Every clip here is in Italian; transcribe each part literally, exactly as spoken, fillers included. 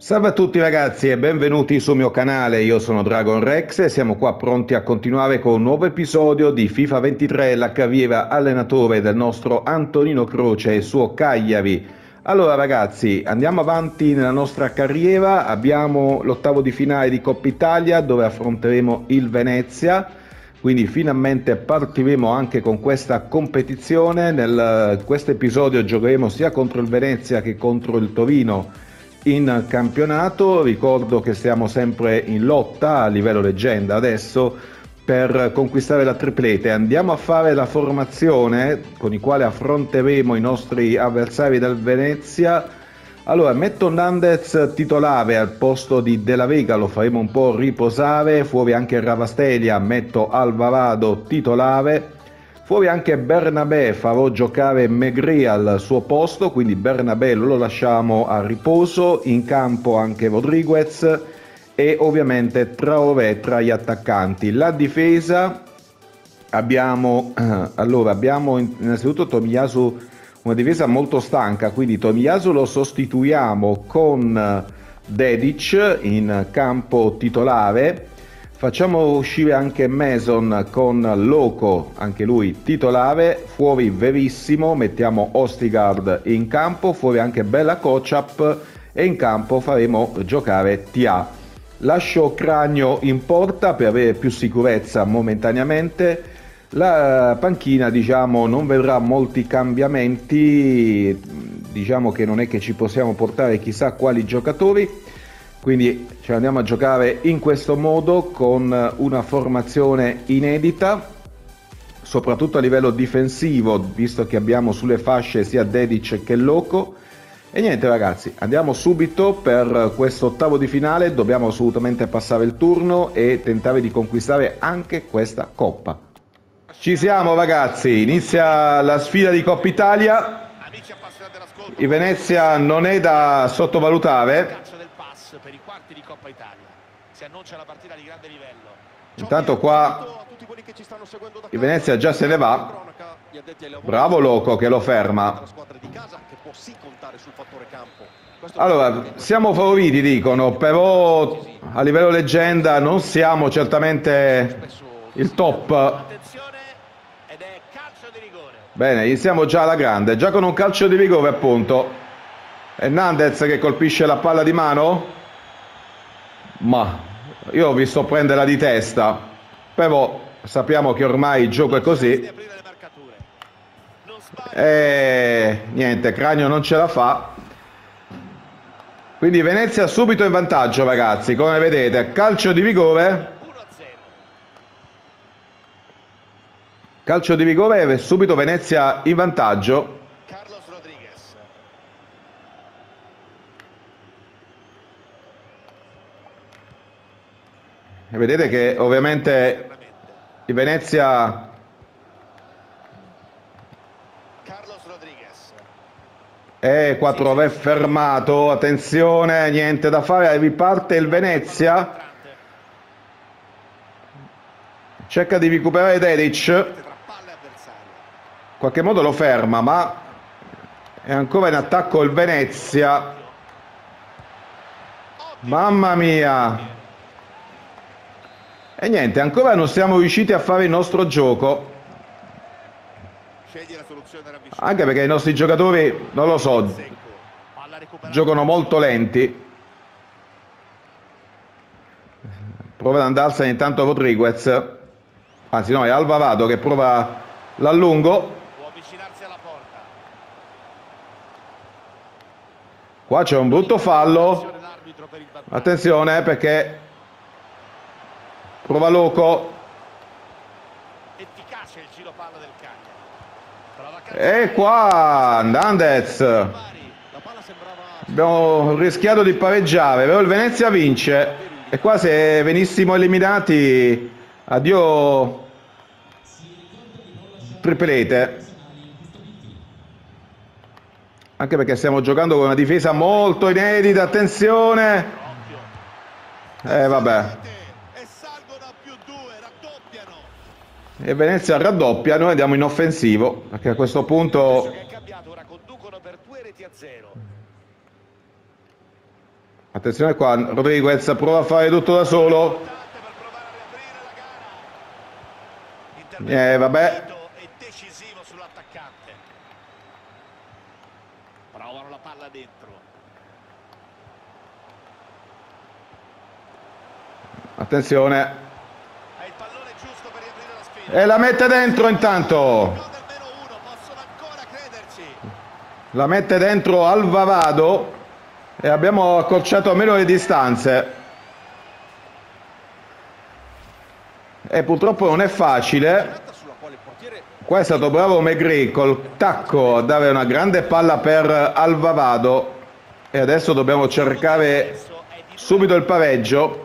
Salve a tutti ragazzi e benvenuti sul mio canale, io sono Dragon Rex e siamo qua pronti a continuare con un nuovo episodio di FIFA ventitré, la carriera allenatore del nostro Antonino Croce e il suo Cagliari. Allora ragazzi, andiamo avanti nella nostra carriera, abbiamo l'ottavo di finale di Coppa Italia dove affronteremo il Venezia, quindi finalmente partiremo anche con questa competizione. Nel questo episodio giocheremo sia contro il Venezia che contro il Torino in campionato. Ricordo che siamo sempre in lotta a livello leggenda adesso per conquistare la triplete. Andiamo a fare la formazione con i quale affronteremo i nostri avversari del Venezia. Allora metto Nandez titolare al posto di Della Vega, lo faremo un po' riposare. Fuori anche Ravastelia, metto Alvarado titolare. Fuori anche Bernabé, farò giocare Megri al suo posto, quindi Bernabé lo lasciamo a riposo. In campo anche Rodriguez e ovviamente Traoré tra gli attaccanti. La difesa abbiamo, allora, abbiamo innanzitutto Tomiyasu, una difesa molto stanca, quindi Tomiyasu lo sostituiamo con Dedic in campo titolare. Facciamo uscire anche Mason con Loco, anche lui titolare. Fuori Verissimo, mettiamo Ostigard in campo. Fuori anche Bella Kocap e in campo faremo giocare T A. Lascio Cragno in porta per avere più sicurezza momentaneamente. La panchina, diciamo, non vedrà molti cambiamenti, diciamo che non è che ci possiamo portare chissà quali giocatori. Quindi ci andiamo a giocare in questo modo con una formazione inedita, soprattutto a livello difensivo, visto che abbiamo sulle fasce sia Dedic che Loco. E niente ragazzi, andiamo subito per questo ottavo di finale, dobbiamo assolutamente passare il turno e tentare di conquistare anche questa coppa. Ci siamo ragazzi, inizia la sfida di Coppa Italia. Il Venezia non è da sottovalutare. Per i quarti di Coppa Italia si annuncia la partita di grande livello. Intanto qua il Venezia già se ne va. Bravo Loco che lo ferma. Allora siamo favoriti dicono, però a livello leggenda non siamo certamente il top. Bene, iniziamo già alla grande, già con un calcio di rigore appunto. Hernandez che colpisce la palla di mano. Ma io ho visto prenderla di testa, però sappiamo che ormai il gioco è così e niente, Cragno non ce la fa, quindi Venezia subito in vantaggio ragazzi, come vedete, calcio di rigore, calcio di rigore, subito Venezia in vantaggio. E vedete che ovviamente il Venezia è quattro aver fermato, attenzione, niente da fare, riparte il Venezia, cerca di recuperare Dedic, in qualche modo lo ferma, ma è ancora in attacco il Venezia, mamma mia. E niente, ancora non siamo riusciti a fare il nostro gioco. Anche perché i nostri giocatori, non lo so, giocano molto lenti. Prova ad andarsene intanto Rodriguez. Anzi no, è Alvarado che prova l'allungo. Qua c'è un brutto fallo. Attenzione perché prova Loco. Efficace il giro palla del Cagliari. E qua Nandez. Abbiamo rischiato di pareggiare, però il Venezia vince. E qua se venissimo eliminati, addio triplete. Anche perché stiamo giocando con una difesa molto inedita, attenzione. Eh vabbè. E Venezia raddoppia, noi andiamo in offensivo perché a questo punto Attenzione qua, Rodriguez prova a fare tutto da solo. Eh, vabbè. È decisivo sull'attaccante. Provano la palla dentro. Attenzione. È il pallone giusto per riaprire la sfida. E la mette dentro intanto. La mette dentro Alvarado e abbiamo accorciato almeno le distanze. E purtroppo non è facile. Qua è stato bravo Maigret col tacco a dare una grande palla per Alvarado. E adesso dobbiamo cercare subito il pareggio.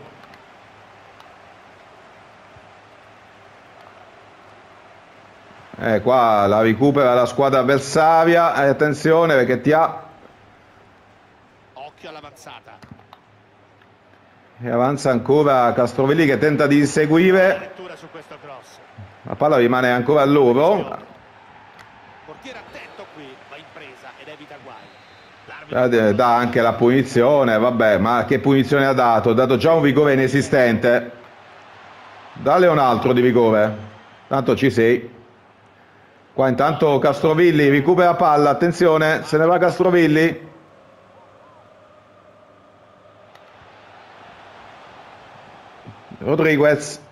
Eh, qua la recupera la squadra avversaria. E attenzione perché ti ha. Occhio all'avanzata. E avanza ancora Castrovilli che tenta di inseguire. La palla rimane ancora a loro. Portiere attento qui, va in presa ed evita guai. Eh, dà anche la punizione, vabbè, ma che punizione ha dato? Ha dato già un rigore inesistente. Dalle un altro di rigore. Tanto ci sei. Qua intanto Castrovilli recupera palla, attenzione, se ne va Castrovilli. Rodriguez.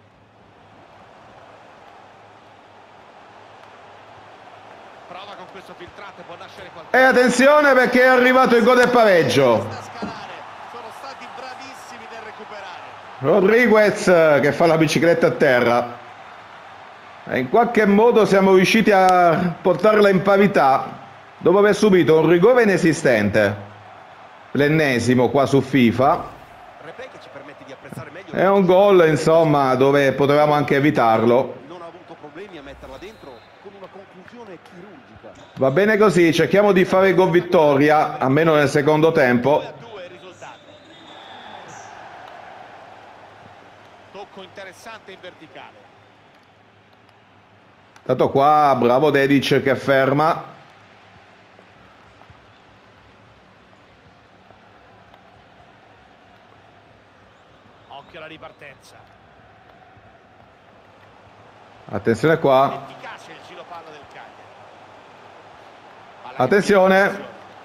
Prova con questo filtrato, può nascere qualcosa. E attenzione perché è arrivato il gol del pareggio. Sono stati bravissimi nel recuperare. Rodriguez che fa la bicicletta a terra. E in qualche modo siamo riusciti a portarla in parità dopo aver subito un rigore inesistente, l'ennesimo qua su FIFA. È un gol insomma dove potevamo anche evitarlo. Non ha avuto problemi a metterla dentro con una conclusione chirurgica. Va bene così, cerchiamo di fare gol vittoria almeno nel secondo tempo. Tocco interessante in verticale. Tanto qua bravo Dedic che ferma. Occhio alla ripartenza. Attenzione qua. Efficace il giro palla del Cagliari. Attenzione.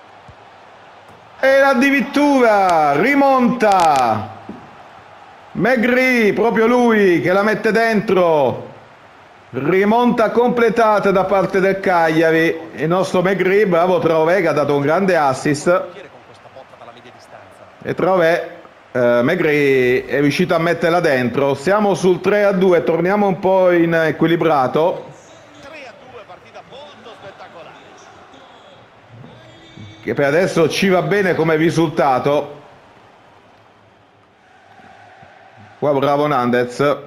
E addirittura rimonta. Maigret, proprio lui che la mette dentro. Rimonta completata da parte del Cagliari. Il nostro Maigret, bravo Traoré che ha dato un grande assist. E Traoré, eh, Maigret è riuscito a metterla dentro. Siamo sul tre a due, torniamo un po' in equilibrato. tre a due, partita molto spettacolare. Che per adesso ci va bene come risultato. Qua bravo Nandez.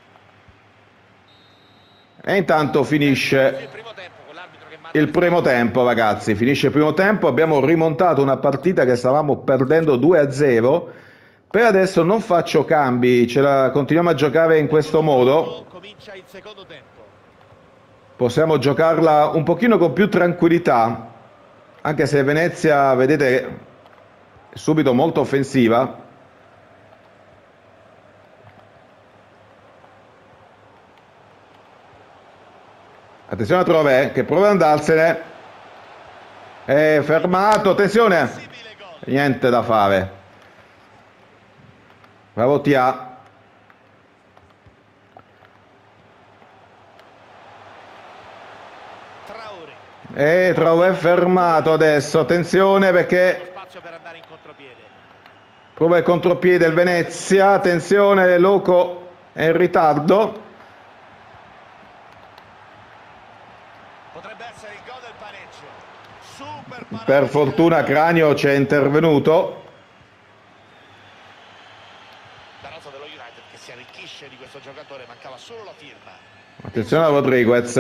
E intanto finisce il primo tempo, ragazzi. Finisce il primo tempo. Abbiamo rimontato una partita che stavamo perdendo due a zero. Per adesso non faccio cambi. Ce la continuiamo a giocare in questo modo. Comincia il secondo tempo. Possiamo giocarla un pochino con più tranquillità. Anche se Venezia, vedete, è subito molto offensiva. Attenzione a Traoré che prova ad andarsene. È fermato, attenzione. Niente da fare. Bravo Tia. E Traoré fermato adesso. Attenzione perché prova il contropiede il Venezia. Attenzione, Loco è in ritardo. Per fortuna Cranio ci è intervenuto. La rosa dello United che si arricchisce di questo giocatore, mancava solo la firma. Attenzione a Rodriguez.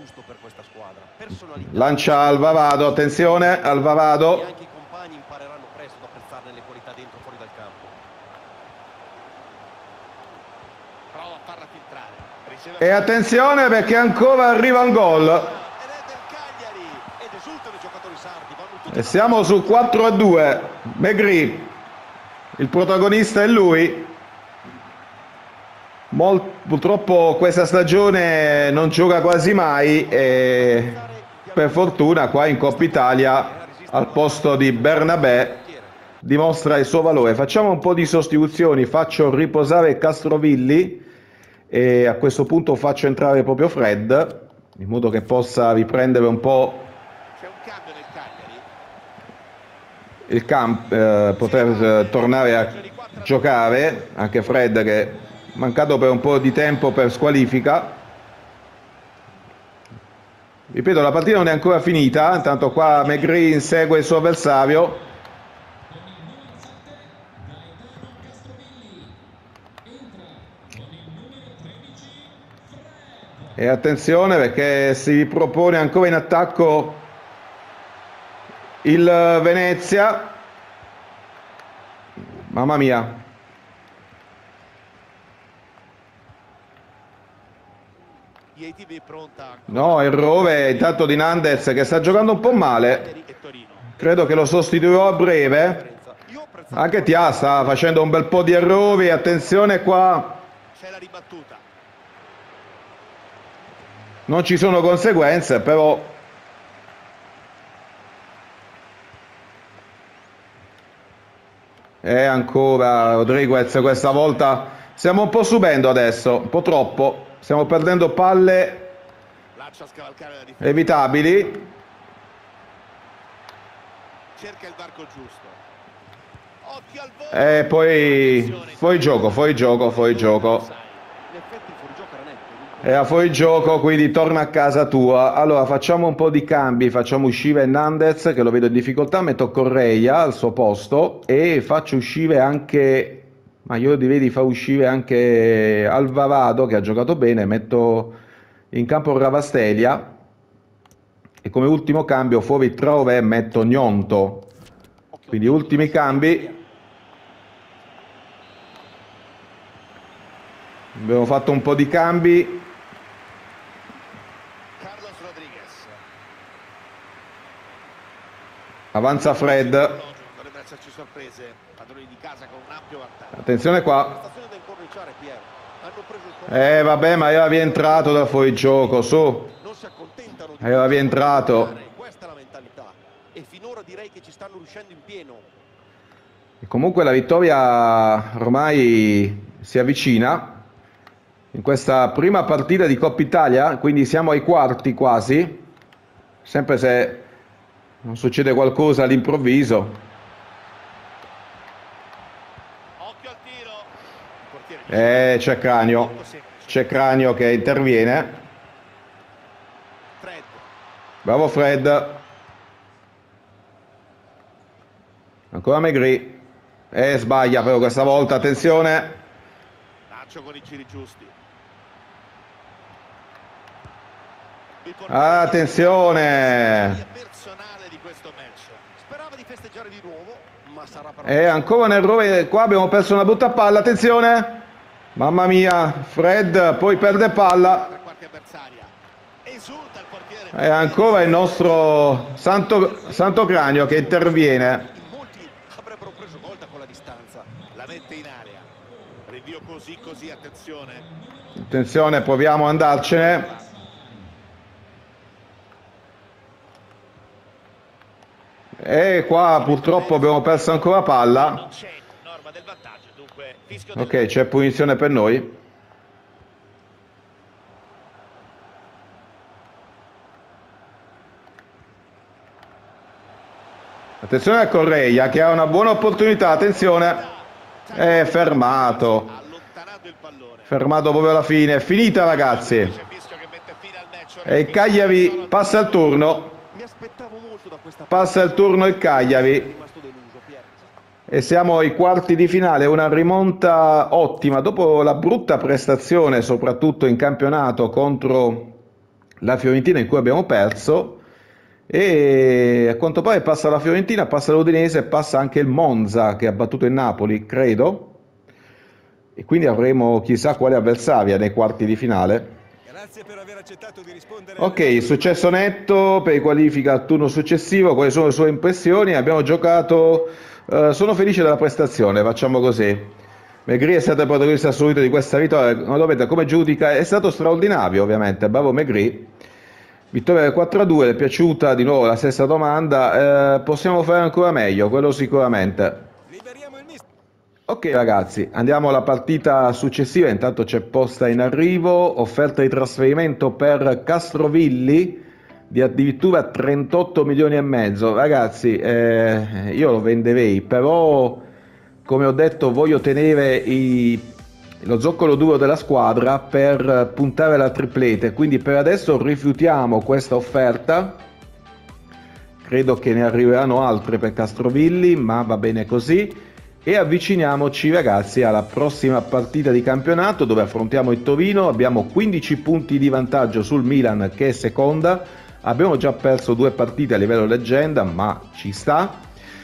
Lancia Alvarado, attenzione Alvarado. E anche i compagni impareranno presto ad apprezzarne le qualità dentro fuori dal campo. Prova a farla filtrare. E attenzione perché ancora arriva un gol. E siamo su quattro a due. Maigret Il protagonista è lui. Mol, purtroppo questa stagione non gioca quasi mai e per fortuna qua in Coppa Italia al posto di Bernabé dimostra il suo valore. Facciamo un po' di sostituzioni, faccio riposare Castrovilli e a questo punto faccio entrare proprio Fred in modo che possa riprendere un po' il campo, eh, poter eh, tornare a giocare, anche Fred che è mancato per un po' di tempo per squalifica. Ripeto, la partita non è ancora finita, intanto qua McGree insegue il suo avversario. E attenzione perché si propone ancora in attacco il Venezia. Mamma mia. No, errore intanto di Nandez che sta giocando un po' male. Credo che lo sostituirò a breve. Anche Tia sta facendo un bel po' di errori. Attenzione qua. Non ci sono conseguenze, però e ancora Rodriguez questa volta. Stiamo un po' subendo adesso, un po' troppo. Stiamo perdendo palle evitabili. Cerca il varco giusto. Occhio al volo. E poi fuori gioco, fuori gioco, fuori gioco. Era fuori gioco, quindi torna a casa tua. Allora facciamo un po' di cambi, facciamo uscire Nandez che lo vedo in difficoltà, metto Correia al suo posto e faccio uscire anche, ma io direi di far uscire anche Alvarado che ha giocato bene, metto in campo Ravastelia e come ultimo cambio fuori Traoré metto Gnonto. Quindi ultimi cambi. Abbiamo fatto un po' di cambi. Avanza Fred. Attenzione qua. Eh vabbè, ma era rientrato da fuori gioco, su. Era rientrato. E finora direi che ci stanno riuscendo in pieno. E comunque la vittoria ormai si avvicina in questa prima partita di Coppa Italia, quindi siamo ai quarti quasi, sempre se non succede qualcosa all'improvviso. Occhio al tiro. Eh, c'è Cranio, c'è Cranio che interviene. Fred. Bravo Fred. Ancora McGree. Eh, sbaglia però questa volta, attenzione. Lancio con i giri giusti. Attenzione. Sperava di festeggiare di nuovo, ma sarà però... E ancora un errore, qua abbiamo perso una brutta palla, attenzione. Mamma mia, Fred poi perde palla. E ancora il nostro Santo, Santo Cranio che interviene. Molti avrebbero preso volta con la distanza. La mette in area. Rinvio così così, attenzione. Attenzione, proviamo ad andarcene. E qua purtroppo abbiamo perso ancora palla. Ok, c'è punizione per noi. Attenzione a Correia che ha una buona opportunità, attenzione. È fermato. Fermato proprio alla fine. È finita ragazzi. E il Cagliari passa il turno. Passa il turno il Cagliari. E siamo ai quarti di finale, una rimonta ottima dopo la brutta prestazione soprattutto in campionato contro la Fiorentina in cui abbiamo perso, e a quanto pare passa la Fiorentina, passa l'Udinese e passa anche il Monza che ha battuto il Napoli, credo, e quindi avremo chissà quale avversaria nei quarti di finale. Grazie per aver accettato di rispondere. Ok, successo netto per qualifica al turno successivo. Quali sono le sue impressioni? Abbiamo giocato Uh, sono felice della prestazione, facciamo così. Megri è stato il protagonista assoluto di questa vittoria. Non lo vedo come giudica, è stato straordinario ovviamente, bravo Megri. Vittoria quattro a due, le è piaciuta? Di nuovo la stessa domanda. Eh, possiamo fare ancora meglio, quello sicuramente. Liberiamo il mister. Ok ragazzi, andiamo alla partita successiva. Intanto c'è posta in arrivo, offerta di trasferimento per Castrovilli di addirittura trentotto milioni e mezzo. Ragazzi, eh, io lo venderei, però come ho detto voglio tenere i, lo zoccolo duro della squadra per puntare alla triplete, quindi per adesso rifiutiamo questa offerta. Credo che ne arriveranno altre per Castrovilli, ma va bene così. E avviciniamoci ragazzi alla prossima partita di campionato, dove affrontiamo il Torino. Abbiamo quindici punti di vantaggio sul Milan, che è seconda. Abbiamo già perso due partite a livello leggenda, ma ci sta.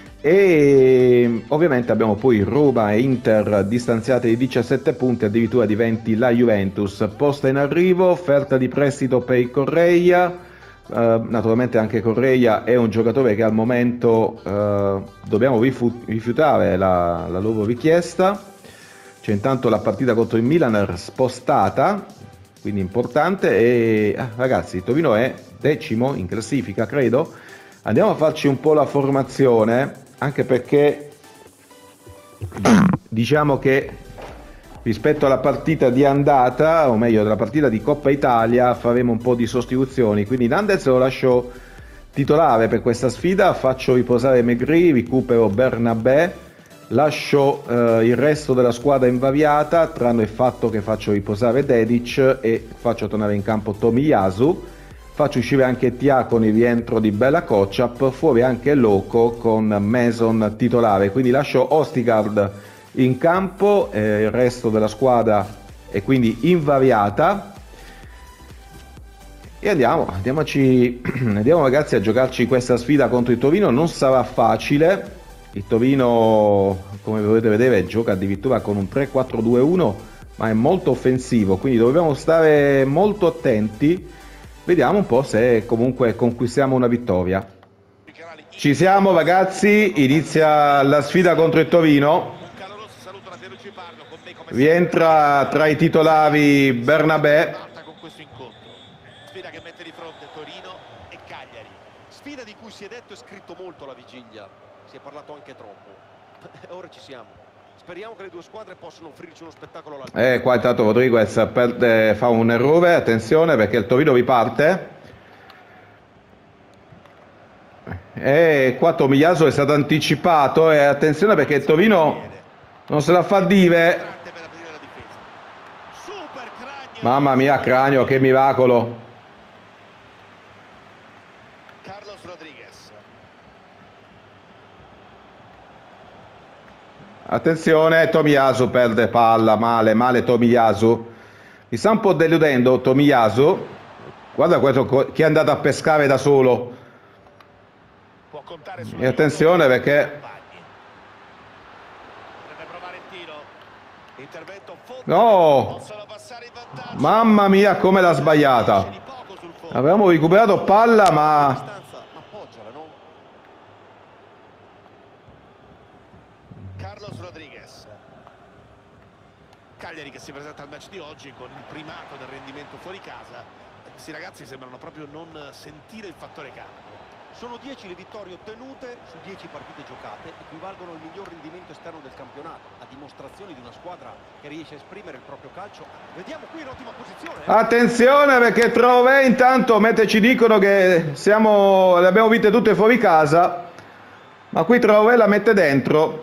E ovviamente abbiamo poi Roma e Inter distanziate di diciassette punti, addirittura di venti la Juventus. Posta in arrivo, offerta di prestito per il Correia. Uh, naturalmente anche Correia è un giocatore che al momento uh, dobbiamo rifu- rifiutare la, la loro richiesta. C'è intanto la partita contro il Milan spostata, quindi importante. E ah, ragazzi, il Torino è decimo in classifica, credo. Andiamo a farci un po' la formazione, anche perché diciamo che rispetto alla partita di andata, o meglio della partita di Coppa Italia, faremo un po' di sostituzioni. Quindi Nandez lo lascio titolare per questa sfida, faccio riposare Megri, recupero Bernabé, lascio eh, il resto della squadra invariata, tranne il fatto che faccio riposare Dedic e faccio tornare in campo Tomiyasu. Faccio uscire anche Tia con il rientro di Bella Kotchap, fuori anche Loco con Mason titolare. Quindi lascio Ostigard in campo, eh, il resto della squadra è quindi invariata. E andiamo, andiamoci, andiamo ragazzi a giocarci questa sfida contro il Torino. Non sarà facile. Il Torino, come potete vedere, gioca addirittura con un tre quattro due uno, ma è molto offensivo, quindi dobbiamo stare molto attenti. Vediamo un po' se comunque conquistiamo una vittoria. Ci siamo ragazzi, inizia la sfida contro il Torino. Rientra tra i titolari Bernabé. Sfida che mette di fronte Torino e Cagliari. Sfida di cui si è detto e scritto molto alla vigilia. Si è parlato anche troppo. Ora ci siamo. Speriamo che le due squadre possano offrirci uno spettacolo alla... Eh, qua intanto Rodriguez perde, fa un errore, attenzione perché il Torino riparte. E qua Tomiyasu è stato anticipato e attenzione perché il Torino non se la fa dire. Mamma mia, Cranio, che miracolo. Carlos Rodriguez. Attenzione, Tomiyasu perde palla, male, male Tomiyasu. Mi sta un po' deludendo Tomiyasu. Guarda questo che è andato a pescare da solo. Può contare su... E attenzione perché... Deve provare il tiro. Intervento fondo. No! Mamma mia come l'ha sbagliata. Avevamo recuperato palla ma... Carlos Rodriguez. Cagliari che si presenta al match di oggi con il primato del rendimento fuori casa. Questi ragazzi sembrano proprio non sentire il fattore campo. Sono dieci le vittorie ottenute su dieci partite giocate, equivalgono al miglior rendimento esterno del campionato, a dimostrazione di una squadra che riesce a esprimere il proprio calcio. Vediamo qui in ottima posizione. Attenzione perché Trové intanto, mentre ci dicono che siamo, le abbiamo vinte tutte fuori casa, ma qui Trové la mette dentro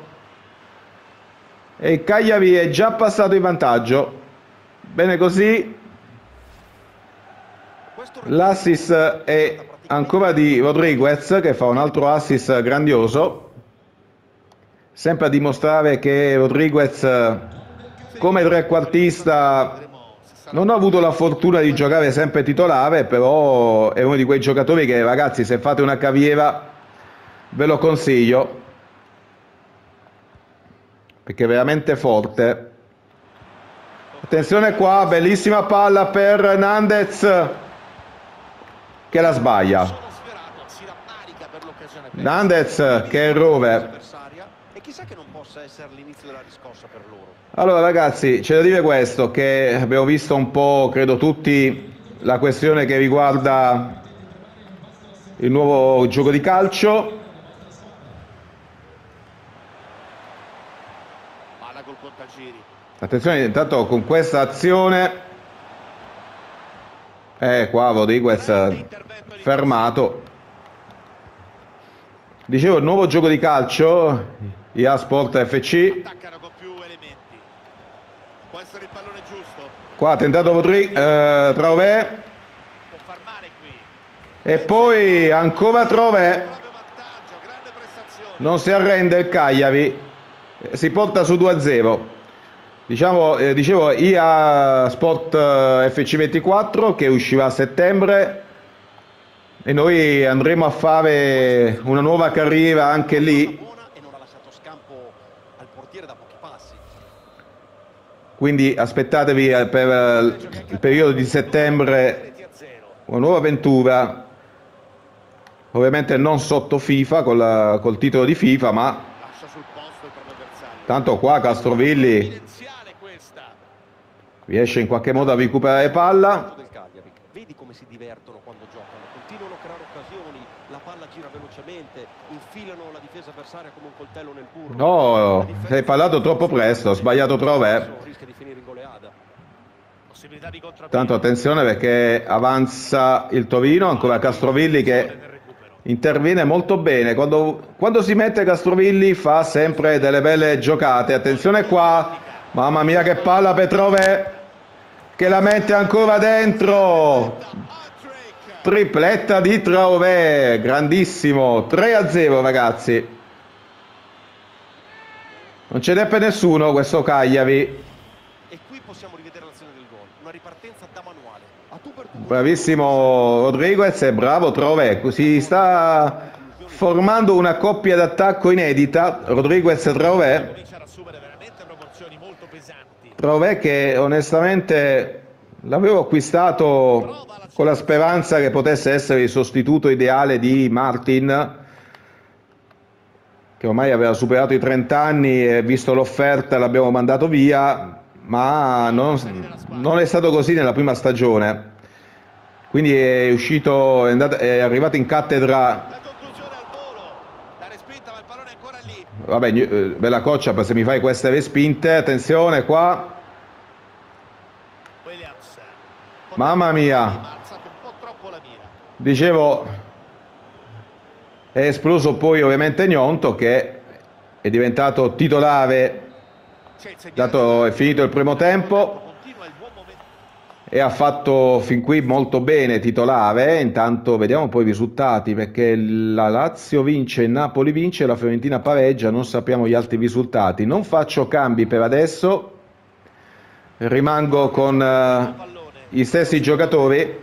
e il Cagliari è già passato in vantaggio. Bene così. L'assist è ancora di Rodriguez che fa un altro assist grandioso, sempre a dimostrare che Rodriguez come trequartista non ha avuto la fortuna di giocare sempre titolare, però è uno di quei giocatori che ragazzi, se fate una carriera ve lo consiglio perché è veramente forte. Attenzione qua, bellissima palla per Nandez che la sbaglia. Nandez, che errore. chissà che non possa essere l'inizio della riscossa per loro. Allora ragazzi, c'è da dire questo, che abbiamo visto un po', credo tutti, la questione che riguarda il nuovo gioco di calcio. Palla col contagiri. Attenzione, intanto con questa azione, eh qua Rodriguez fermato. Dicevo, il nuovo gioco di calcio, I A Sport F C. Attaccano con più elementi. Può essere il pallone giusto. Qua ha tentato Rodri- eh, Traoré. Può far male qui. E poi ancora Traoré. Proprio vantaggio, grande prestazione. Non si arrende il Cagliari. Si porta su due a zero. Diciamo, eh, dicevo, I A Sport eh, F C ventiquattro che uscirà a settembre. E noi andremo a fare una nuova carriera anche lì. E non ha lasciato scampo al portiere da pochi passi. Quindi aspettatevi per il periodo di settembre una nuova avventura. Ovviamente non sotto FIFA, col, col titolo di FIFA, ma Lascia sul posto il proprio avversario. tanto qua Castrovilli Evidenziale questa. riesce in qualche modo a recuperare palla. Del Cagliari. Vedi come si divertono quando giocano, continuano a creare occasioni, la palla gira velocemente, infilano la difesa avversaria come un coltello nel burro. No, hai parlato troppo presto, ho sbagliato Traoré. Rischia di finire in goleada. Possibilità di contropiede. Tanto attenzione perché avanza il Torino, ancora Castrovilli che interviene molto bene. Quando, quando si mette Castrovilli fa sempre delle belle giocate. Attenzione qua, mamma mia che palla per Traoré, che la mette ancora dentro. Tripletta di Traoré, grandissimo. tre a zero ragazzi. Non ce n'è per nessuno questo Cagliari. E qui possiamo rivedere l'azione del gol, una ripartenza da manuale. A tu per tu. Bravissimo Rodriguez e bravo Traoré. Si sta formando una coppia d'attacco inedita, Rodriguez e Traoré. Comincia ad assumere veramente proporzioni molto pesanti. Traoré che onestamente l'avevo acquistato con la speranza che potesse essere il sostituto ideale di Martin, che ormai aveva superato i trenta anni e visto l'offerta l'abbiamo mandato via, ma non, non è stato così nella prima stagione. Quindi è uscito, è, andato, è arrivato in cattedra. La conclusione al volo. La respinta, ma il pallone è ancora lì. Vabbè, eh, bella coccia per se mi fai queste respinte. Attenzione qua. Williams. Mamma mia. Ha alzato un po' troppo la mira. Dicevo, è esploso poi ovviamente Gnonto che è diventato titolare C'è il segnale. dato è finito il primo tempo Continua il buon momento. e ha fatto fin qui molto bene titolare. Intanto vediamo poi i risultati, perché la Lazio vince, il Napoli vince, la Fiorentina pareggia, non sappiamo gli altri risultati. Non faccio cambi per adesso, rimango con eh, gli stessi giocatori.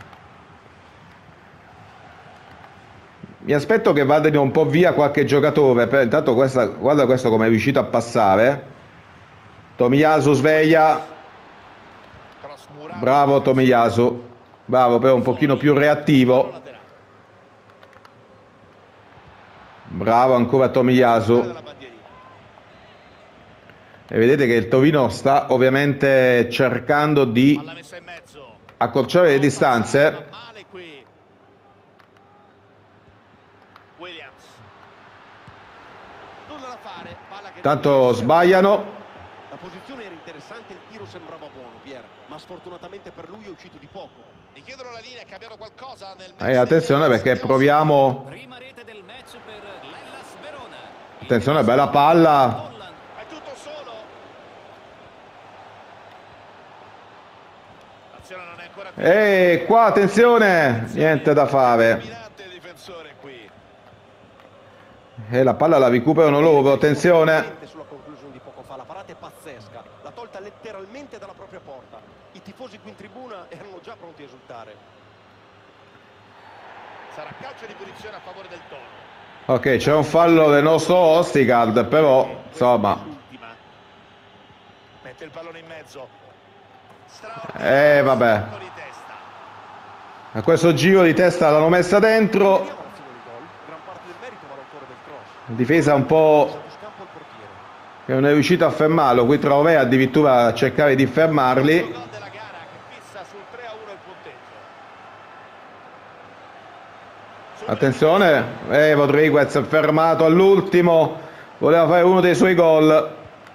Mi aspetto che vadano un po' via qualche giocatore. Per, intanto questa, guarda questo come è riuscito a passare. Tomiyasu sveglia. Cross murato. Bravo Tomiyasu. Bravo, però un pochino più reattivo. Bravo ancora Tomiyasu. Della bandierina. E vedete che il Torino sta ovviamente cercando di Palla messa in mezzo. accorciare le distanze. Male qui. Williams. Nulla da fare. Palla che Tanto sbagliano. La posizione era interessante, il tiro sembrava buono, Pier, ma sfortunatamente per lui è uscito di poco. Mi chiedono la linea, è cambiato qualcosa nel E eh, attenzione perché proviamo. Prima rete del match per l'Hellas Verona. Attenzione, bella palla. È tutto solo. L'azione non è ancora E qua attenzione, niente da fare. dominante il difensore qui. E la palla la recuperano loro, attenzione. Sulla conclusione di poco fa, la parata è pazzesca, l'ha tolta letteralmente dalla propria porta. I tifosi qui in tribuna erano già pronti a esultare. Sarà calcio di punizione a favore del Toro. Ok, c'è un fallo del nostro Ostigard, però insomma. L'ultima. Mette il pallone in mezzo. Eh vabbè. Di testa. A questo giro di testa l'hanno messa dentro. Vediamo l'azione di gol, gran parte del merito va all'autore del cross. Difesa un po' Sullo scampo il portiere che non è riuscito a fermarlo. Qui Traoré addirittura a cercare di fermarli. Gol della gara che fissa sul tre a uno il punteggio. Attenzione, eh, Rodriguez fermato all'ultimo, voleva fare uno dei suoi gol.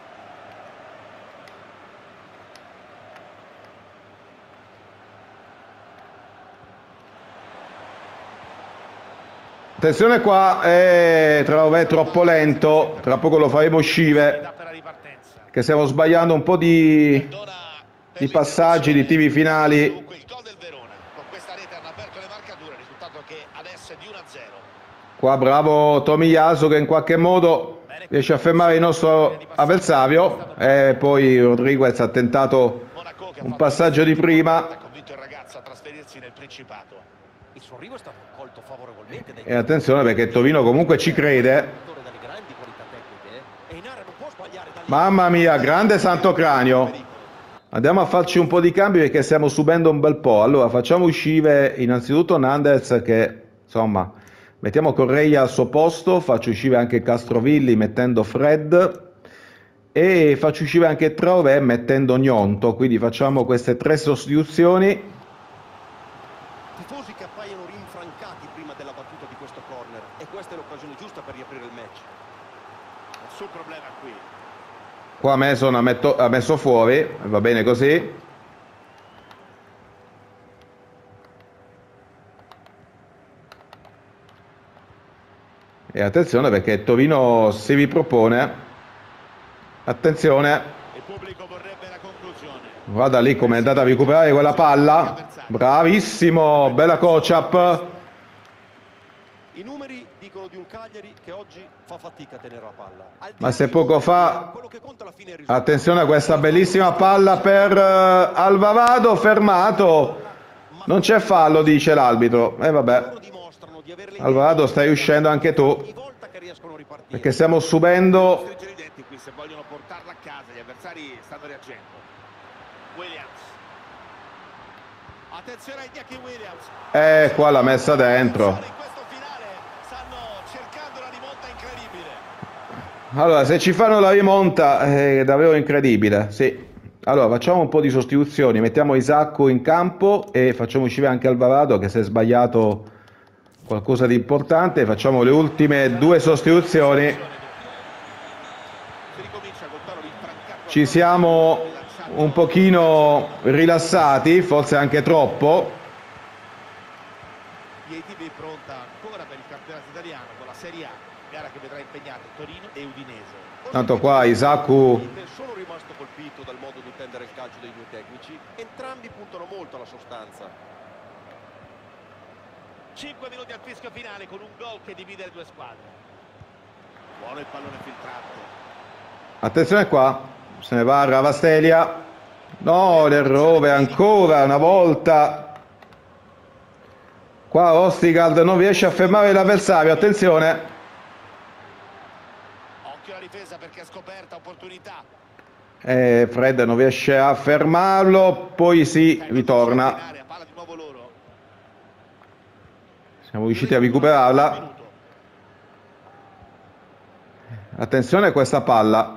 Attenzione qua, eh, Traoré è troppo lento, tra poco lo faremo uscire, che stiamo sbagliando un po' di, di passaggi, di tiri finali. Dunque il gol del Verona, con questa rete hanno aperto le marcature, il risultato che adesso è di uno a zero. Qua bravo Tomiyasu che in qualche modo riesce a fermare il nostro avversario, e poi Rodriguez ha tentato un passaggio di prima. Ha convinto il ragazzo a trasferirsi nel Principato. Il suo arrivo è stato accolto favorevolmente dai E attenzione perché Torino comunque ci crede. dalle grandi qualità tecniche, eh. E in area non può sbagliare da lì. Mamma mia, grande santo cranio. Andiamo a farci un po' di cambi perché stiamo subendo un bel po'. Allora facciamo uscire innanzitutto Nandez, che insomma mettiamo Correia al suo posto, faccio uscire anche Castrovilli mettendo Fred e faccio uscire anche Traoré mettendo Gnonto. Quindi facciamo queste tre sostituzioni. Tifosi che appaiono rinfrancati prima della battuta di questo corner, e questa è l'occasione giusta per riaprire il match. Nessun problema qui. Qua Mason ha, metto, ha messo fuori, va bene così. E attenzione perché Torino si ripropone. Attenzione, Il pubblico vorrebbe la conclusione. guarda lì come è andata a recuperare quella palla. Bravissimo, bella coach-up. I numeri dicono di un Cagliari che oggi fa fatica a tenere la palla. Al di Ma là se dei poco numeri, fa... quello che conta alla fine è il risultato. Attenzione a questa bellissima palla per uh, Alvarado, fermato. Non c'è fallo, dice l'arbitro. E eh, vabbè, Loro dimostrano di avere le Alvarado stai uscendo anche tu, ogni volta che riescono a ripartire. perché stiamo subendo... Stringere i denti qui, se vogliono portarla a casa, gli avversari stanno reagendo. Williams. Attenzione a Iñaki Williams. Eh, qua l'ha messa dentro. In questo finale stanno cercando la rimonta incredibile. Allora, se ci fanno la rimonta è davvero incredibile, sì. Allora, facciamo un po' di sostituzioni. Mettiamo Isacco in campo e facciamo uscire anche Alvarado, che si è sbagliato qualcosa di importante. Facciamo le ultime due sostituzioni. Si ricomincia col toro rinfrancato. Ci siamo un pochino rilassati, forse anche troppo. P A T V pronta ancora per il campionato italiano con la Serie A, gara che vedrà impegnate Torino e Udinese. Tanto qua Isacco... Sono rimasto colpito dal modo di intendere il calcio dei due tecnici. Entrambi puntano molto alla sostanza. cinque minuti al fischio finale con un gol che divide le due squadre. Buono il pallone filtrato. Attenzione qua, se ne va a Ravastelia. No, l'errore ancora una volta. Qua Ostigard non riesce a fermare l'avversario, attenzione. Occhio alla difesa perché è scoperta opportunità. E Fred non riesce a fermarlo, poi si ritorna. Palla di nuovo loro. Siamo riusciti a recuperarla. Attenzione a questa palla.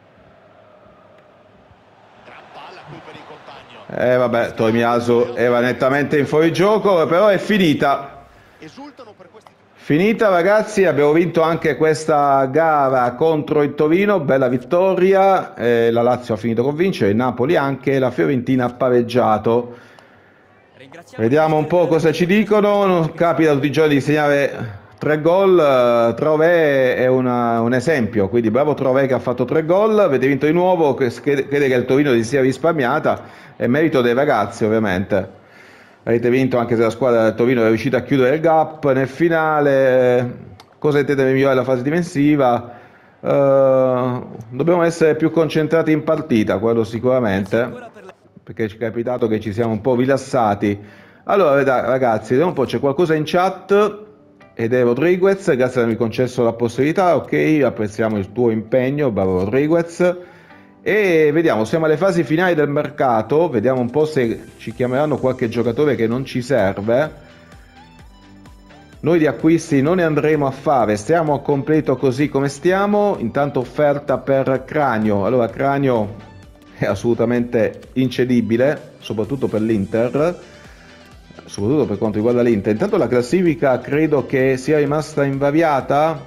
Gran palla qui per il compagno. E vabbè, Tomiyasu era nettamente in fuorigioco, però è finita. Esultano per questi. Finita ragazzi, abbiamo vinto anche questa gara contro il Torino, bella vittoria, eh, la Lazio ha finito con vincere, il Napoli anche, la Fiorentina ha pareggiato. Vediamo un po' cosa ci dicono, non capita tutti i giorni di segnare tre gol, Traoré è una, un esempio, quindi bravo Traoré che ha fatto tre gol, avete vinto di nuovo, crede che il Torino si sia risparmiata, è merito dei ragazzi ovviamente. Avete vinto anche se la squadra del Torino è riuscita a chiudere il gap nel finale. Cosa intende migliorare la fase difensiva? Uh, dobbiamo essere più concentrati in partita, quello sicuramente, perché ci è capitato che ci siamo un po' rilassati. Allora ragazzi, vediamo un po', c'è qualcosa in chat ed è Rodriguez, grazie per avermi concesso la possibilità, ok, apprezziamo il tuo impegno, bravo Rodriguez. E vediamo, siamo alle fasi finali del mercato, vediamo un po' se ci chiameranno qualche giocatore che non ci serve. Noi di acquisti non ne andremo a fare, stiamo a completo così come stiamo. Intanto offerta per Cranio. Allora Cranio è assolutamente incedibile, soprattutto per l'Inter, soprattutto per quanto riguarda l'Inter. Intanto la classifica credo che sia rimasta invariata.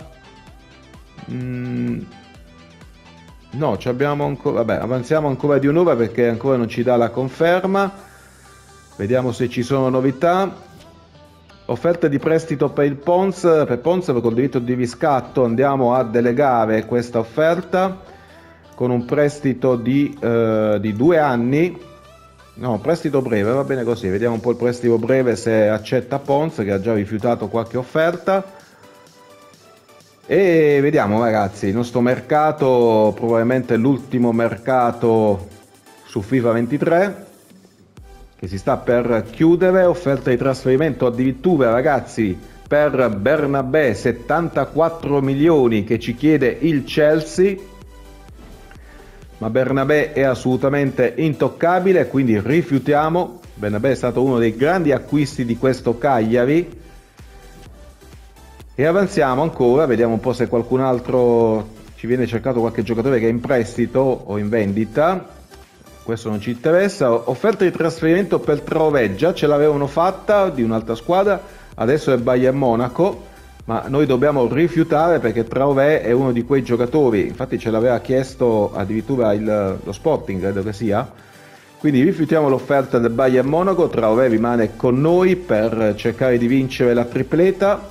Mm, no, ci abbiamo ancora, vabbè, avanziamo ancora di un'ora perché ancora non ci dà la conferma. Vediamo se ci sono novità. Offerta di prestito per il Pons, per Pons con diritto di riscatto andiamo a delegare questa offerta con un prestito di, eh, di due anni, no, prestito breve, va bene così. Vediamo un po' il prestito breve se accetta Pons, che ha già rifiutato qualche offerta. E vediamo ragazzi, il nostro mercato, probabilmente l'ultimo mercato su FIFA ventitré, che si sta per chiudere. Offerta di trasferimento addirittura ragazzi per Bernabé, settantaquattro milioni che ci chiede il Chelsea, ma Bernabé è assolutamente intoccabile, quindi rifiutiamo. Bernabé è stato uno dei grandi acquisti di questo Cagliari. E avanziamo ancora, vediamo un po' se qualcun altro ci viene cercato, qualche giocatore che è in prestito o in vendita. Questo non ci interessa. Offerta di trasferimento per Traoré, già ce l'avevano fatta di un'altra squadra, adesso è Bayern Monaco, ma noi dobbiamo rifiutare perché Traoré è uno di quei giocatori, infatti ce l'aveva chiesto addirittura il, lo Sporting, credo che sia, quindi rifiutiamo l'offerta del Bayern Monaco. Traoré rimane con noi per cercare di vincere la tripleta.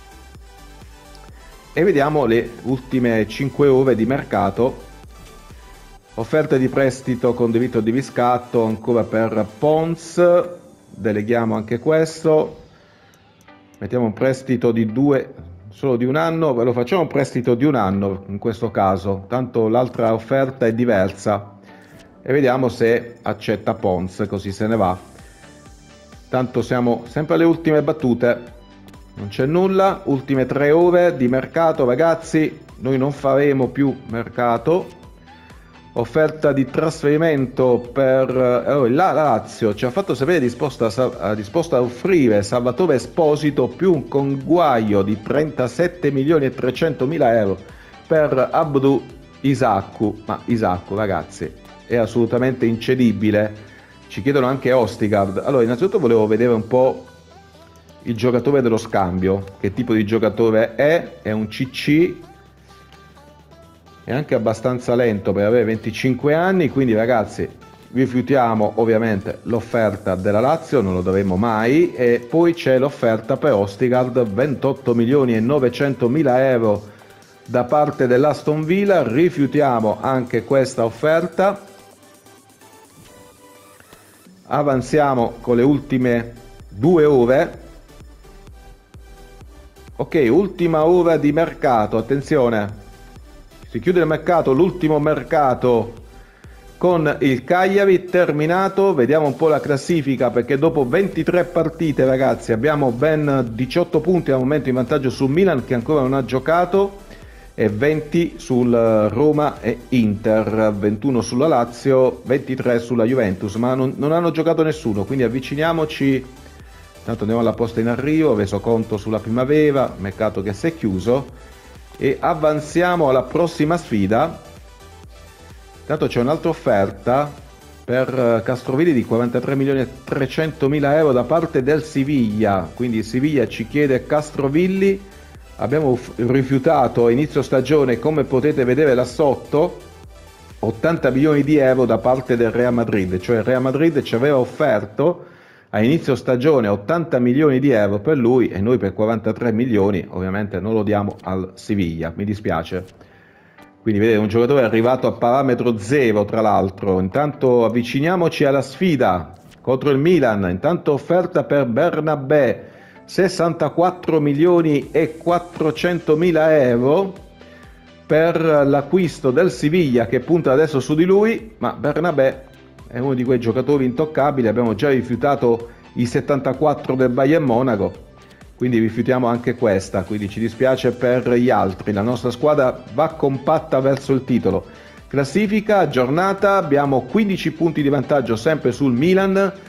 E vediamo le ultime cinque ore di mercato. Offerta di prestito con diritto di riscatto ancora per Pons, deleghiamo anche questo, mettiamo un prestito di due, solo di un anno, ve lo facciamo un prestito di un anno in questo caso, tanto l'altra offerta è diversa, e vediamo se accetta Pons, così se ne va. Tanto siamo sempre alle ultime battute, non c'è nulla, ultime tre ore di mercato ragazzi, noi non faremo più mercato. Offerta di trasferimento per oh, la Lazio ci ha fatto sapere disposta a, disposta a offrire Salvatore Esposito più un conguaglio di trentasette milioni e trecentomila euro per Abdou Isaccu. Ma Isaccu ragazzi è assolutamente incedibile. Ci chiedono anche Ostigard. Allora innanzitutto volevo vedere un po' il giocatore dello scambio, che tipo di giocatore è. È un C C, è anche abbastanza lento per avere venticinque anni, quindi ragazzi rifiutiamo ovviamente l'offerta della Lazio, non lo daremo mai. E poi c'è l'offerta per Ostigard, ventotto milioni e novecentomila euro da parte dell'Aston Villa, rifiutiamo anche questa offerta. Avanziamo con le ultime due ore. Ok, ultima ora di mercato, attenzione. Si chiude il mercato, l'ultimo mercato con il Cagliari terminato. Vediamo un po' la classifica perché dopo ventitré partite ragazzi abbiamo ben diciotto punti al momento in vantaggio sul Milan che ancora non ha giocato e venti sul Roma e Inter, ventuno sulla Lazio, ventitré sulla Juventus, ma non, non hanno giocato nessuno, quindi avviciniamoci. Tanto andiamo alla posta in arrivo, reso conto sulla primavera, mercato che si è chiuso. E avanziamo alla prossima sfida. Intanto c'è un'altra offerta per Castrovilli di quarantatré milioni e trecentomila euro da parte del Siviglia, quindi il Siviglia ci chiede Castrovilli. Abbiamo rifiutato a inizio stagione, come potete vedere là sotto, ottanta milioni di euro da parte del Real Madrid, cioè il Real Madrid ci aveva offerto a inizio stagione ottanta milioni di euro per lui e noi per quarantatré milioni ovviamente non lo diamo al Siviglia, mi dispiace. Quindi vedete, un giocatore è arrivato a parametro zero tra l'altro. Intanto avviciniamoci alla sfida contro il Milan. Intanto offerta per Bernabé, sessantaquattro milioni e quattrocentomila euro per l'acquisto del Siviglia che punta adesso su di lui, ma Bernabé è uno di quei giocatori intoccabili. Abbiamo già rifiutato i settantaquattro del Bayern Monaco, quindi rifiutiamo anche questa, quindi ci dispiace per gli altri. La nostra squadra va compatta verso il titolo. Classifica, giornata, abbiamo quindici punti di vantaggio sempre sul Milan,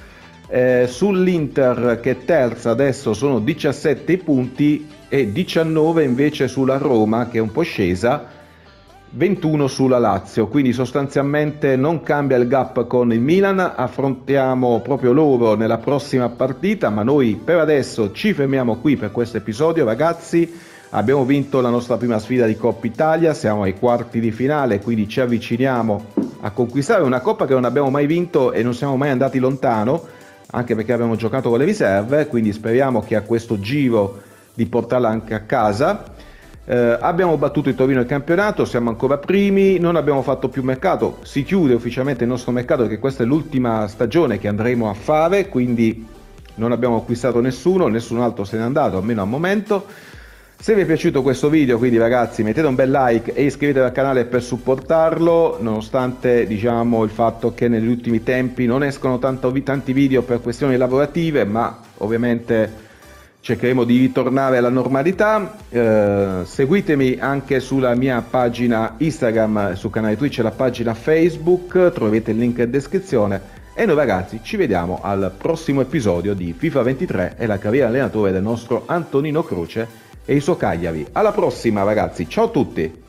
Eh, sull'Inter che è terza adesso sono diciassette i punti e diciannove invece sulla Roma che è un po' scesa, ventuno sulla Lazio, quindi sostanzialmente non cambia il gap con il Milan. Affrontiamo proprio loro nella prossima partita, ma noi per adesso ci fermiamo qui per questo episodio, ragazzi. Abbiamo vinto la nostra prima sfida di Coppa Italia, siamo ai quarti di finale, quindi ci avviciniamo a conquistare una Coppa che non abbiamo mai vinto e non siamo mai andati lontano, anche perché abbiamo giocato con le riserve, quindi speriamo che a questo giro di portarla anche a casa. Eh, abbiamo battuto il Torino in campionato, siamo ancora primi, non abbiamo fatto più mercato, si chiude ufficialmente il nostro mercato perché questa è l'ultima stagione che andremo a fare, quindi non abbiamo acquistato nessuno, nessun altro se n'è andato, almeno al momento. Se vi è piaciuto questo video, quindi ragazzi, mettete un bel like e iscrivetevi al canale per supportarlo, nonostante diciamo il fatto che negli ultimi tempi non escono tanto, tanti video per questioni lavorative, ma ovviamente cercheremo di ritornare alla normalità. Eh, seguitemi anche sulla mia pagina Instagram, sul canale Twitch e la pagina Facebook, troverete il link in descrizione. E noi ragazzi ci vediamo al prossimo episodio di FIFA ventitré e la carriera allenatore del nostro Antonino Croce e il suo Cagliari. Alla prossima ragazzi, ciao a tutti!